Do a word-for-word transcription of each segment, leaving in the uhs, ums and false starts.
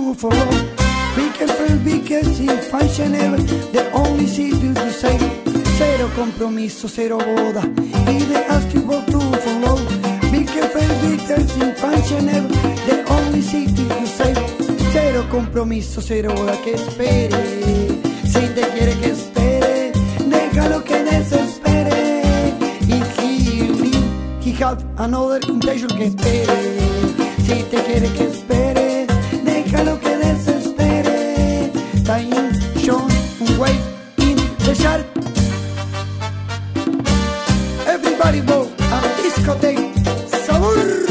proof for love. Be careful because if function ever, the only thing to say. Cero compromiso, cero boda. Y they ask you for proof for love. Be careful because if function ever, the only thing to say. Cero compromiso, cero boda, que espere. Si te quiere que espere, déjalo que desespere. Y he, he have another intention, que espere. Si te quiere que espere, déjalo que desespere. Time, Sean, wait in the shark. Everybody go a discotheque, sabor.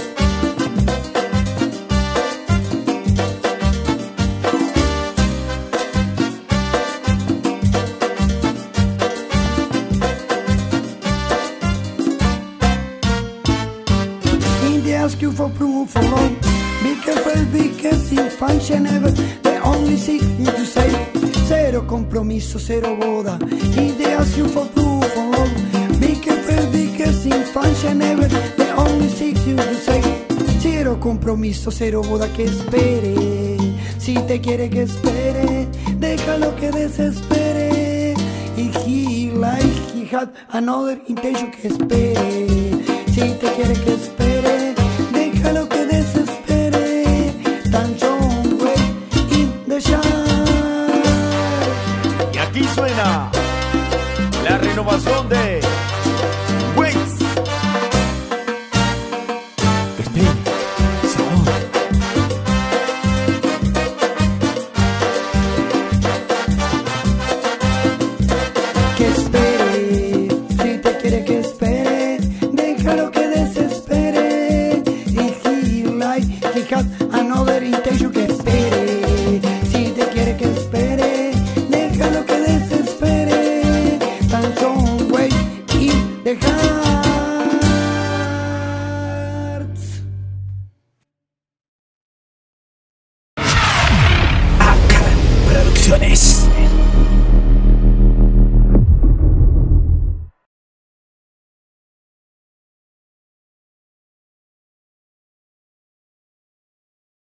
Ask you for proof for love. Be careful because in function ever, the only thing to say. Cero compromiso, cero boda. Y they ask you for proof for love. Be careful because in function ever, the only thing to say. Cero compromiso, cero boda, que espere. Si te quiere que espere, déjalo que desespere. Y he like he had another intention, que espere. Si te quiere que espere, déjalo que desespere. Tan John way in the shine. Y aquí suena la renovación de